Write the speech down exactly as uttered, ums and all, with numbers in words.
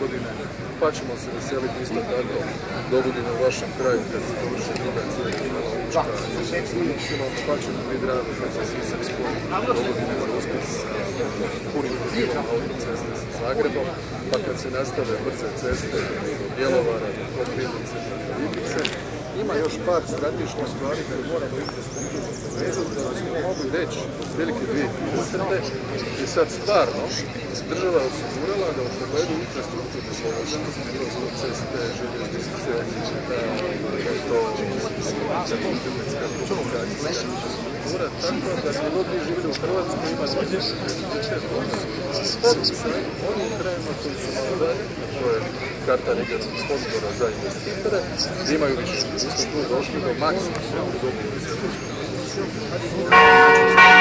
godine, pa ćemo se veseliti isto tako dogodine u vašem kraju kad se dovrši druga cijelina Lučka Ipsilon, pa će nam biti drago kad se Sisak spoji dogodine za Uskrs punim profilom autoceste sa Zagrebom, pa kad se nastave brze ceste do Bjelovara, do Koprivnice, do Lipice. Ima još par strateških stvari koje moramo infrastrukturno povezati da smo mogli reći velike dvije tisuće i sad stvarno država je osigurala da u pogledu infrastrukturne povezanosti, kroz ceste, željeznice, to internetska komunikacijska infrastruktura, tako da gdje god mi živjeli u Hrvatskoj ima dvije sa onim krajima koji su malo dalje, to je karta regionalnog sponzora za investitore, gdje imaju više. Mi smo tu došli do maksimuma u dobiju s Europskom komisijom.